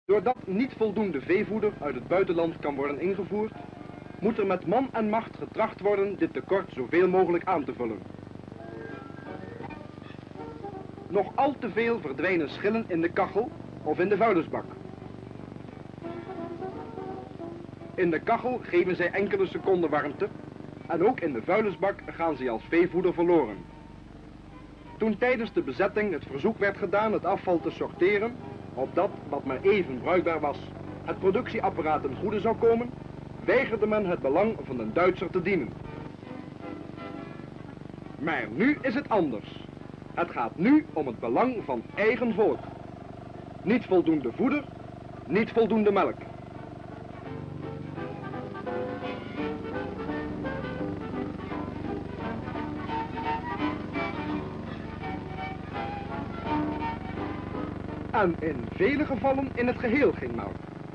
Doordat niet voldoende veevoeder uit het buitenland kan worden ingevoerd, moet er met man en macht getracht worden dit tekort zoveel mogelijk aan te vullen. Nog al te veel verdwijnen schillen in de kachel of in de vuilnisbak. In de kachel geven zij enkele seconden warmte en ook in de vuilnisbak gaan ze als veevoeder verloren. Toen tijdens de bezetting het verzoek werd gedaan het afval te sorteren, opdat wat maar even bruikbaar was het productieapparaat ten goede zou komen, weigerde men het belang van de Duitser te dienen. Maar nu is het anders. Het gaat nu om het belang van eigen volk. Niet voldoende voeder, niet voldoende melk. En in vele gevallen in het geheel geen melk.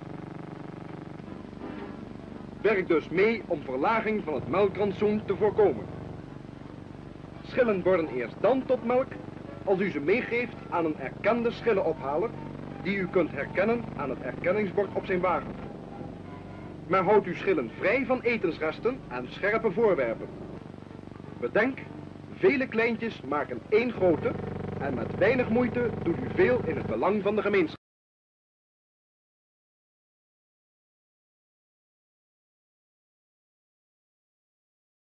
Werk dus mee om verlaging van het melkrantsoen te voorkomen. Schillen worden eerst dan tot melk als u ze meegeeft aan een erkende schillenophaler die u kunt herkennen aan het erkenningsbord op zijn wagen. Maar houdt uw schillen vrij van etensresten en scherpe voorwerpen. Bedenk, vele kleintjes maken één grote en met weinig moeite doet u veel in het belang van de gemeenschap.